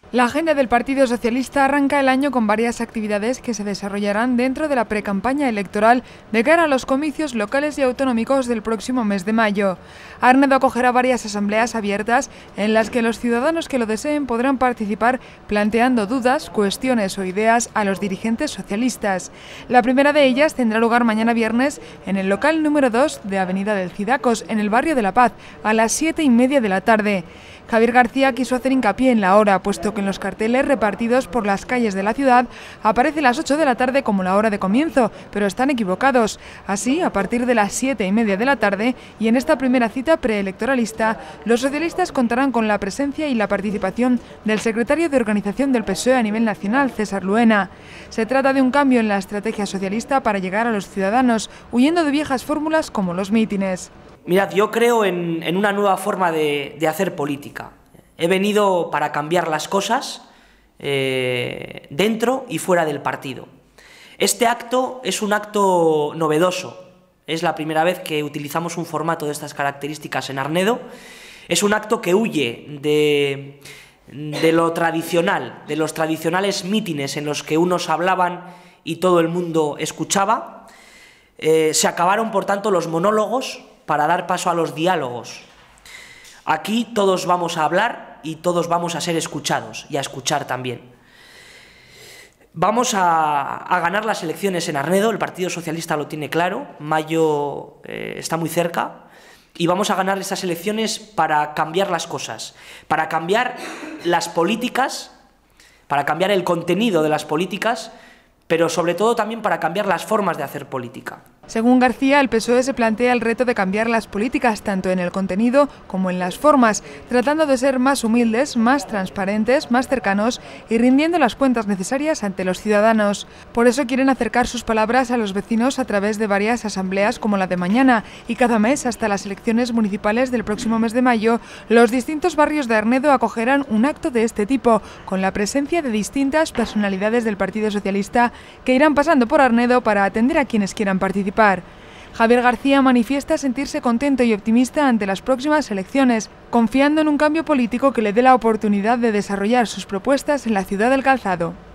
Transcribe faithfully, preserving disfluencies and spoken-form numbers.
La agenda del Partido Socialista arranca el año con varias actividades que se desarrollarán dentro de la precampaña electoral de cara a los comicios locales y autonómicos del próximo mes de mayo. Arnedo acogerá varias asambleas abiertas en las que los ciudadanos que lo deseen podrán participar planteando dudas, cuestiones o ideas a los dirigentes socialistas. La primera de ellas tendrá lugar mañana viernes en el local número dos de Avenida del Cidacos, en el barrio de La Paz, a las siete y media de la tarde. Javier García quiso hacer hincapié en la hora, puesto que en los carteles repartidos por las calles de la ciudad aparece las ocho de la tarde como la hora de comienzo, pero están equivocados. Así, a partir de las siete y media de la tarde y en esta primera cita preelectoralista, los socialistas contarán con la presencia y la participación del secretario de Organización del P S O E a nivel nacional, César Luena. Se trata de un cambio en la estrategia socialista para llegar a los ciudadanos, huyendo de viejas fórmulas como los mítines. Mirad, yo creo en, en una nueva forma de, de hacer política. He venido para cambiar las cosas eh, dentro y fuera del partido. Este acto es un acto novedoso. Es la primera vez que utilizamos un formato de estas características en Arnedo. Es un acto que huye de, de lo tradicional, de los tradicionales mítines en los que unos hablaban y todo el mundo escuchaba. Eh, se acabaron, por tanto, los monólogos para dar paso a los diálogos. Aquí todos vamos a hablar y todos vamos a ser escuchados y a escuchar también. Vamos a, a ganar las elecciones en Arnedo, el Partido Socialista lo tiene claro, mayo eh, está muy cerca, y vamos a ganar estas elecciones para cambiar las cosas, para cambiar las políticas, para cambiar el contenido de las políticas, pero sobre todo también para cambiar las formas de hacer política. Según García, el P S O E se plantea el reto de cambiar las políticas tanto en el contenido como en las formas, tratando de ser más humildes, más transparentes, más cercanos y rindiendo las cuentas necesarias ante los ciudadanos. Por eso quieren acercar sus palabras a los vecinos a través de varias asambleas como la de mañana, y cada mes hasta las elecciones municipales del próximo mes de mayo, los distintos barrios de Arnedo acogerán un acto de este tipo, con la presencia de distintas personalidades del Partido Socialista que irán pasando por Arnedo para atender a quienes quieran participar. Javier García manifiesta sentirse contento y optimista ante las próximas elecciones, confiando en un cambio político que le dé la oportunidad de desarrollar sus propuestas en la ciudad del Calzado.